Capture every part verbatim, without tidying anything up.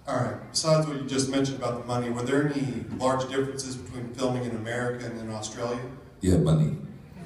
All right, besides what you just mentioned about the money, were there any large differences between filming in America and in Australia? Yeah, money.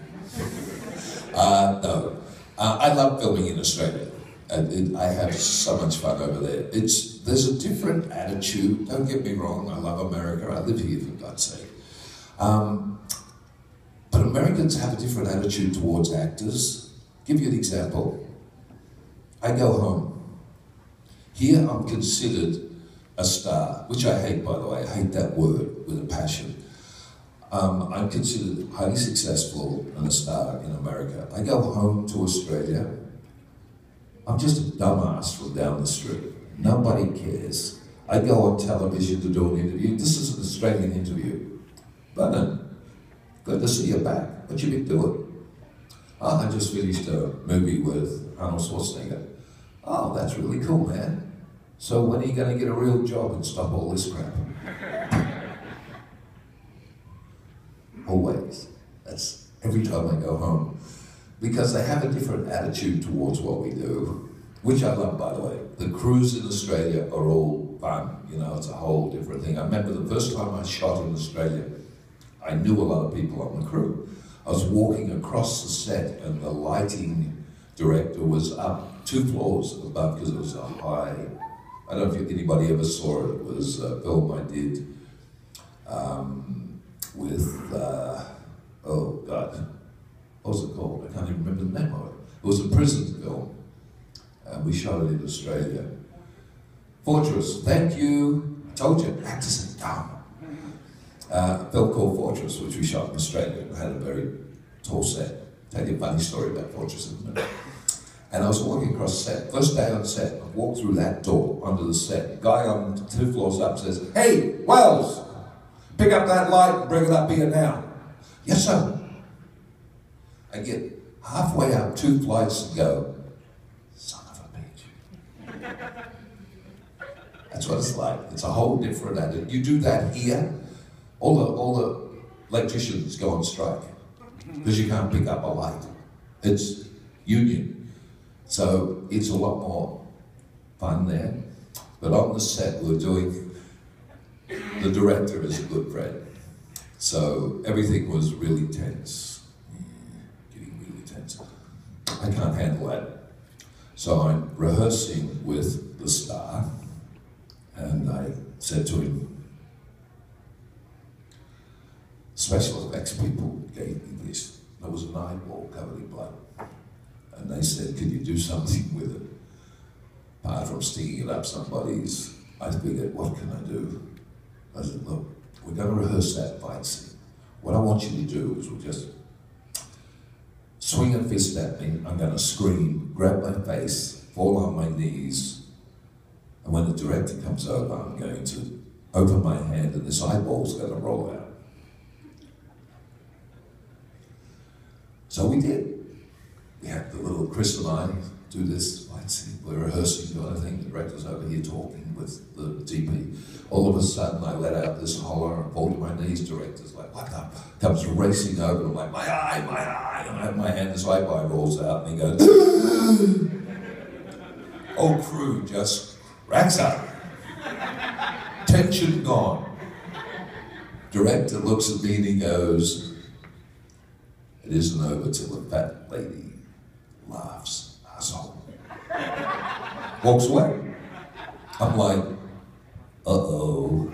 uh, no. Uh, I love filming in Australia. And it, I have so much fun over there. It's There's a different attitude. Don't get me wrong, I love America. I live here, for God's sake. Um, but Americans have a different attitude towards actors. Give you an example. I go home. Here I'm considered a star, which I hate, by the way. I hate that word with a passion. Um, I'm considered highly successful and a star in America. I go home to Australia. I'm just a dumbass from down the street. Nobody cares. I go on television to do an interview. This is an Australian interview. Brennan, good to see you back. What you been doing? Oh, I just finished a movie with Arnold Schwarzenegger. Oh, that's really cool, man. So when are you going to get a real job and stop all this crap? Always. That's every time I go home. Because they have a different attitude towards what we do, which I love, by the way. The crews in Australia are all fun, you know, it's a whole different thing. I remember the first time I shot in Australia, I knew a lot of people on the crew. I was walking across the set and the lighting director was up two floors above because it was a high, I don't know if anybody ever saw it, it was a film I did um, with, uh, oh God, what was it called? I can't even remember the name of it. It was a prison film, and we shot it in Australia. Fortress, thank you. I told you, actors are dumb. Uh, a film called Fortress, which we shot in Australia. It had a very tall set. I'll tell you a funny story about Fortress in a minute. And I was walking across the set. First day on set, I walked through that door onto the set. Guy on two floors up says, "Hey, Wells, pick up that light and bring it up here now." "Yes, sir." I get halfway up two flights and go, "Son of a bitch." That's what it's like. It's a whole different attitude. You do that here, all the all the electricians go on strike because you can't pick up a light. It's union. So it's a lot more fun there. But on the set we're doing, the director is a good friend. So everything was really tense. Getting really tense. I can't handle that. So I'm rehearsing with the star, and I said to him, special effects people gave me this. There was an eyeball covered in blood. And they said, "Can you do something with it?" Apart from sticking it up somebody's, I figured, what can I do? I said, "Look, we're going to rehearse that fight scene. What I want you to do is we'll just swing a fist at me, I'm going to scream, grab my face, fall on my knees, and when the director comes over, I'm going to open my hand and this eyeball's going to roll out." So we did. We had the little Chris and I do this fight scene. We're rehearsing, doing a thing. The director's over here talking with the D P. All of a sudden, I let out this holler and fall to my knees. Director's like, "What the?" Comes racing over. I'm like, "My eye, my eye." And I have my hand, this eyeball rolls out, and he goes, whole crew just cracks up. Tension gone. Director looks at me and he goes, "It isn't over till the fat lady laughs, asshole." Walks away. I'm like, uh-oh.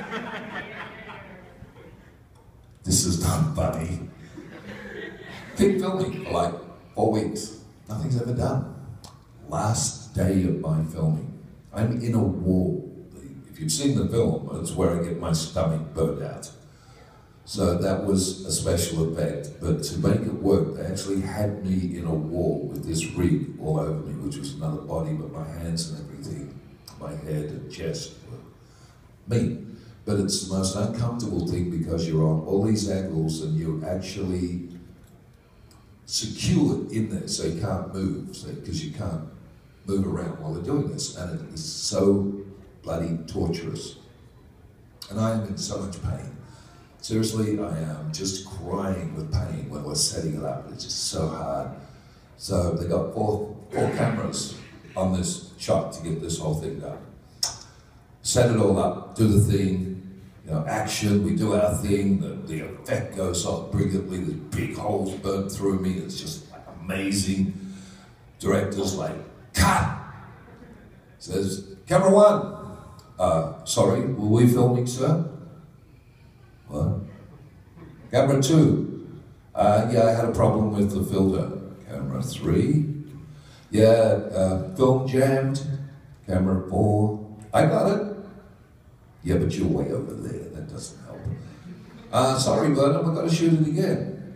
This is not funny. Keep filming for like four weeks. Nothing's ever done. Last day of my filming, I'm in a wall. If you've seen the film, it's where I get my stomach burned out. So that was a special effect, but to make it work, they actually had me in a wall with this rig all over me, which was another body, but my hands and everything, my head and chest were me. But it's the most uncomfortable thing because you're on all these angles and you're actually secured in there, so you can't move, because so, you can't move around while they're doing this, and it is so bloody torturous. And I am in so much pain. Seriously, I am just crying with pain when we're setting it up. It's just so hard. So they got four, four cameras on this shot to get this whole thing done. set it all up, do the thing, you know, action, we do our thing, the, the effect goes off brilliantly, there's big holes burnt through me, it's just like amazing. Director's like, cut! Says, camera one. Uh, sorry, were we filming, sir? What? Camera two. Uh, yeah, I had a problem with the filter. Camera three. Yeah, uh, film jammed. Camera four. I got it. Yeah, but you're way over there. That doesn't help. Uh, sorry, Vernon, we've got to shoot it again.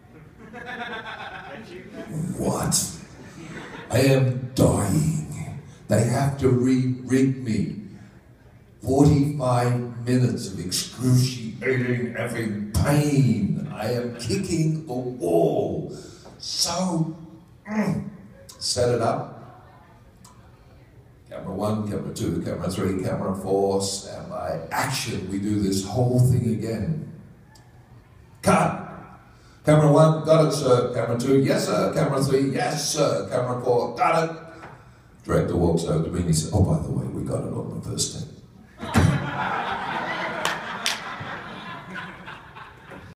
What? I am dying. They have to re-rig me. forty-five minutes of excruciating effing pain. I am kicking the wall. So, mm, set it up. Camera one, camera two, camera three, camera four, stand by, action. We do this whole thing again. Cut. Camera one, got it, sir. Camera two, yes, sir. Camera three, yes, sir. Camera four, got it. Director walks over to me and he said, oh, by the way, we got it on the first take.